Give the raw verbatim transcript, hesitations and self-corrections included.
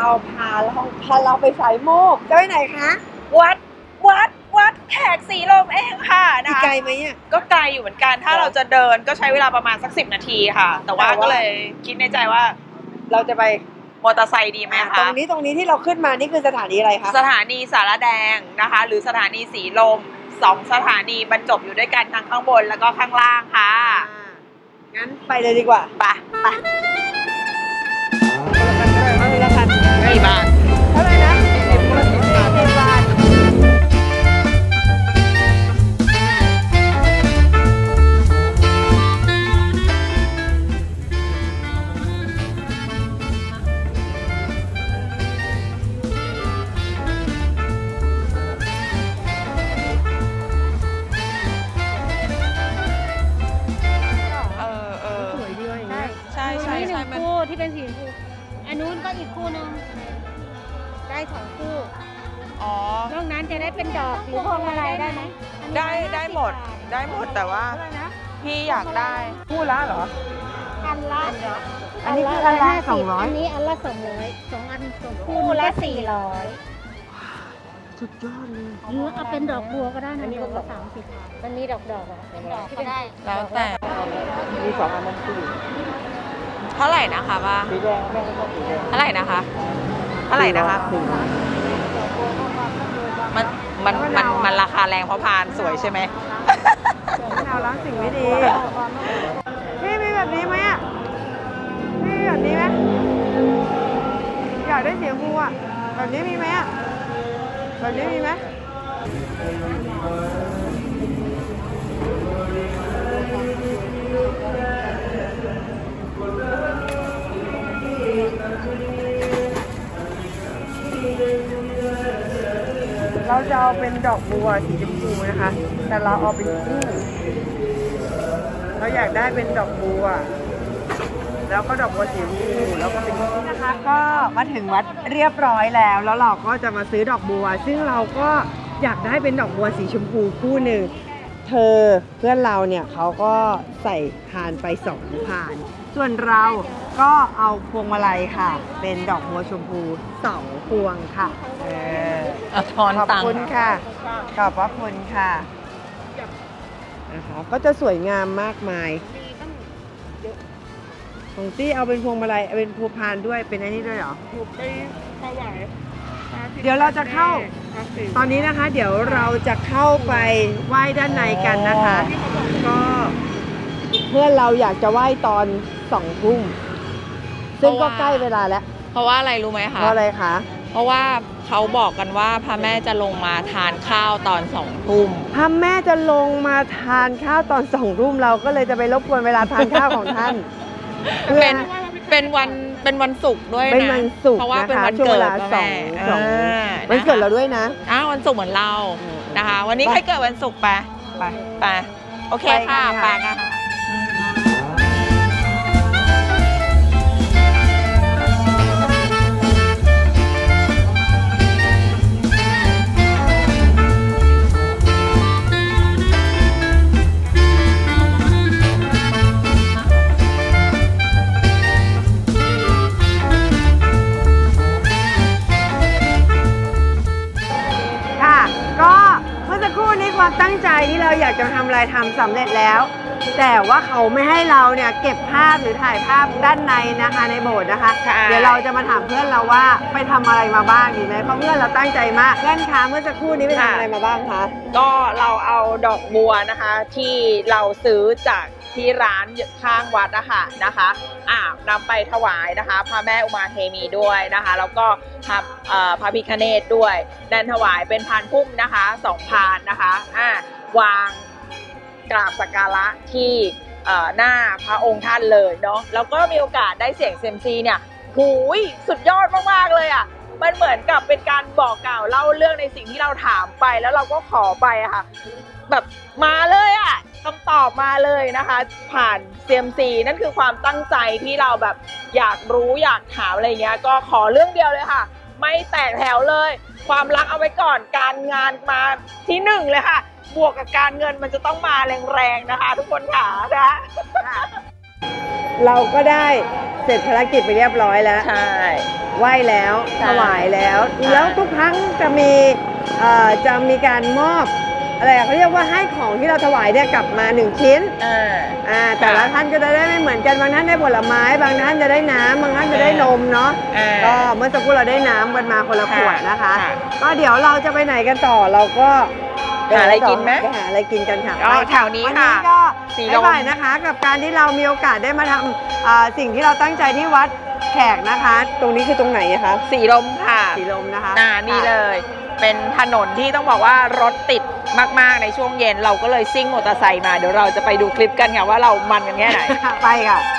เราพาเราพาเราไปสายโมกจะไปไหนคะวัดวัดวัดแขกสีลมเองค่ะนะคะไกลไหมอ่ะก็ไกลอยู่เหมือนกันถ้าเราจะเดินก็ใช้เวลาประมาณสักสิบนาทีค่ะแต่ว่าก็เลยคิดในใจว่าเราจะไปมอเตอร์ไซค์ดีไหมคะตรงนี้ตรงนี้ที่เราขึ้นมานี่คือสถานีอะไรคะสถานีสารแดงนะคะหรือสถานีสีลมสองสถานีบรรจบอยู่ด้วยกันทั้งข้างบนแล้วก็ข้างล่างค่ะงั้นไปเลยดีกว่าไปไปเอาละคันกี่บาทเท่าไหร่นะสิบบาทสิบบาทที่เป็นสีชมพูอันนู้นก็อีกคู่นึงได้สองคู่อ๋อนอกนั้นจะได้เป็นดอกหรือพวงมาลัยได้ไหมได้ได้หมดได้หมดแต่ว่าพี่อยากได้คู่ละเหรออันละอันนี้คืออันละสองร้อยอันนี้อันละสองร้อยสองอันสองคู่ละสี่ร้อยสุดยอดเลยหรือเอาเป็นดอกบัวก็ได้นะดอกละสามสิบมันมีดอกดอกเป็นดอกก็ได้แล้วแต่มีสองอันนั้นคือเท่าไหร่นะคะป้าสีแดงแม่ก็สีแดงเท่าไหร่นะคะเท่าไหร่นะคะมันมันมันมันราคาแรงเพราะพานสวยใช่ไหมมะนาวล้างสิ่งไม่ดีพี่มีแบบนี้ไหมอ่ะพี่มีแบบนี้ไหมอยากได้เสียงพูอ่ะแบบนี้มีไหมอ่ะแบบนี้มีไหมเราจะเอาเป็นดอกบัวสีชมพูนะคะแต่เราเอาเป็นคู่เราอยากได้เป็นดอกบัวแล้วก็ดอกบัวสีชมพูแล้วก็เป็นคู่นะคะก็มาถึงวัดเรียบร้อยแล้วแล้วเราก็จะมาซื้อดอกบัวซึ่งเราก็อยากได้เป็นดอกบัวสีชมพูคู่หนึ่งเธอเพื่อนเราเนี่ยเขาก็ใส่พานไปสองพานส่วนเราก็เอาพวงมาลัยค่ะเป็นดอกบัวชมพูสองพวงค่ะเออทอนตังค์ขอบคุณค่ะขอบพระคุณค่ะนะคะก็จะสวยงามมากมายของตี้เอาเป็นพวงมาลัยเป็นพวงพานด้วยเป็นอันนี้ด้วยเหรอไปถวายเดี๋ยวเราจะเข้าตอนนี้นะคะเดี๋ยวเราจะเข้าไปไหว้ด้านในกันนะคะก็เพื่อนเราอยากจะไหว้ตอนสองทุ่มซึ่งก็ใกล้เวลาแล้วเพราะว่าอะไรรู้ไหมคะเพราะอะไรคะเพราะว่าเขาบอกกันว่าพระแม่จะลงมาทานข้าวตอนสองทุ่มพระแม่จะลงมาทานข้าวตอนสองทุ่มเราก็เลยจะไปรบกวนเวลาทานข้าวของท่านเป็นเป็นวันเป็นวันศุกร์ด้วยนะเป็นวันศุกร์เพราะว่าเป็นวันเกิดพระแม่วันเกิดเราด้วยนะอ้าววันศุกร์เหมือนเรานะคะวันนี้ใครเกิดวันศุกร์ไปไปไปโอเคค่ะไปกันค่ะความตั้งใจที่เราอยากจะทำอะไรทำสำเร็จแล้วแต่ว่าเขาไม่ให้เราเนี่ยเก็บภาพหรือถ่ายภาพด้านในนะคะในโบสถ์นะคะเดี๋ยวเราจะมาถามเพื่อนเราว่าไปทำอะไรมาบ้างดีไหมเพราะเพื่อนเราตั้งใจมากเพื่อนคะเมื่อสักครู่นี้ไปทำอะไรมาบ้างคะก็เราเอาดอกบัวนะคะที่เราซื้อจากที่ร้านข้างวัดนะคะนะคะอ่านำไปถวายนะคะพระแม่อุมาเทมีด้วยนะคะแล้วก็พระพระพิฆเนศด้วยดันถวายเป็นพานพุ่มนะคะสองพานนะคะอ่าวางกราบสักการะที่หน้าพระองค์ท่านเลยเนาะแล้วก็มีโอกาสได้เสี่ยงเซียมซีเนี่ยหูยสุดยอดมากๆเลยอ่ะมันเหมือนกับเป็นการบอกกล่าวเล่าเรื่องในสิ่งที่เราถามไปแล้วเราก็ขอไปอะค่ะแบบมาเลยอ่ะคำตอบมาเลยนะคะผ่านเซียมซีนั่นคือความตั้งใจที่เราแบบอยากรู้อยากถามอะไรเงี้ยก็ขอเรื่องเดียวเลยค่ะไม่แตกแถวเลยความรักเอาไว้ก่อนการงานมาที่หนึ่งเลยค่ะบวกกับการเงินมันจะต้องมาแรงๆนะคะทุกคนค่ะนะเราก็ได้เสร็จภารกิจไปเรียบร้อยแล้วใช่ไหว้แล้วใช่ถวายแล้วใช่แล้วทุกครั้งจะมีเอ่อจะมีการมอบอะไรอะเขาเรียกว่าให้ของที่เราถวายเนี่ยกลับมาหนึ่งชิ้นอ่าอ่าแต่ละท่านก็จะได้ไม่เหมือนกันบางท่านได้ผลไม้บางท่านจะได้น้ำบางท่านจะได้นมเนาะอ่าก็เมื่อสักครู่เราได้น้ำกันมาคนละขวดนะคะค่ะก็เดี๋ยวเราจะไปไหนกันต่อเราก็หาอะไรกินไหมไปหาอะไรกินกันค่ะอ๋อไปแถวนี้วันค่ะนี้ก็สีลมบ๊ายบายนะคะ กับการที่เรามีโอกาสได้มาทำอ่าสิ่งที่เราตั้งใจที่วัดแขกนะคะ ตรงนี้คือตรงไหนอะคะสีลมค่ะสีลมนะคะอ่านี่เลย เป็นถนนที่ต้องบอกว่ารถติดมากๆในช่วงเย็นเราก็เลยซิ่งมอเตอร์ไซค์มาเดี๋ยวเราจะไปดูคลิปกันค่ะว่าเรามันกันแค่ไหนค่ะไปค่ะ